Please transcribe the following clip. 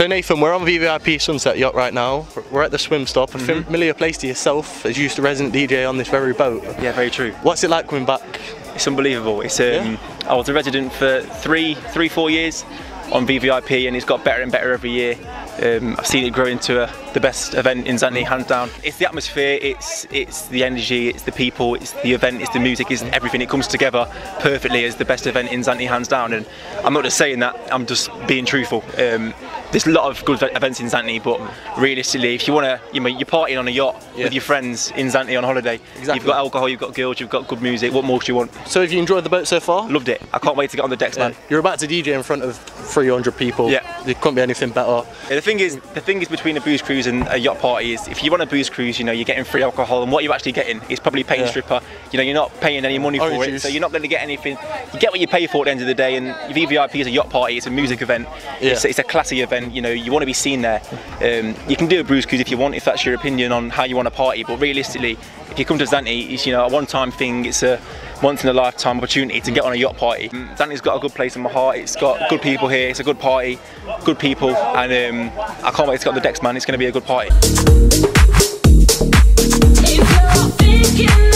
So Nathan, we're on VVIP Sunset Yacht right now. We're at the swim stop, a familiar place to yourself, as you used to resident DJ on this very boat. Yeah, very true. What's it like coming back? It's unbelievable. It's I was a resident for 4 years on VVIP, and it's got better and better every year. I've seen it grow into the best event in Zante, hands down. It's the atmosphere, it's the energy, it's the people, it's the event, it's the music, it's everything. It comes together perfectly as the best event in Zante, hands down. And I'm not just saying that, I'm just being truthful. There's a lot of good events in Zante, but realistically, if you want to, you're partying on a yacht with your friends in Zante on holiday. Exactly. You've got alcohol, you've got girls, you've got good music. What more do you want? So have you enjoyed the boat so far? Loved it. I can't wait to get on the decks, man. You're about to DJ in front of 300 people. Yeah. There couldn't be anything better. Yeah, the thing is between a booze cruise and a yacht party is, if you want a booze cruise, you know, you're getting free alcohol, and what you're actually getting is probably paying stripper. You know, you're not paying any money for it, so you're not going to get anything. You get what you pay for at the end of the day. And VVIP is a yacht party, it's a music event, it's a classy event. You know, you want to be seen there. You can do a booze cruise if you want, if that's your opinion on how you want to party, but realistically, if you come to Zante, it's, you know, a one-time thing. It's a once-in-a-lifetime opportunity to get on a yacht party. Zante's got a good place in my heart. It's got good people here. It's a good party, good people, and I can't wait to get on the decks, man. It's going to be a good party.